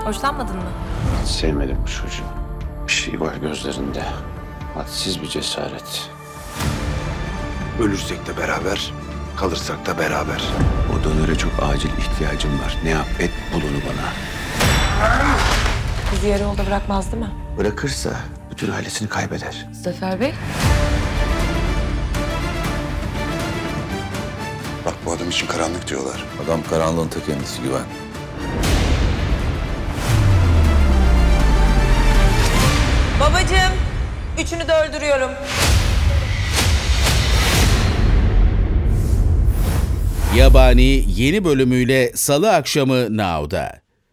Hoşlanmadın mı? Hiç sevmedim bu çocuğu. Bir şey var gözlerinde. Hadsiz bir cesaret. Ölürsek de beraber, kalırsak da beraber. O donöre çok acil ihtiyacım var. Ne yap et bul onu bana. Bizi yarı yolda bırakmaz değil mi? Bırakırsa bütün ailesini kaybeder. Zafer Bey. Bak bu adam için karanlık diyorlar. Adam karanlığın ta kendisi Güven. Babacığım, üçünü de öldürüyorum. Yabani yeni bölümüyle Salı akşamı Now'da.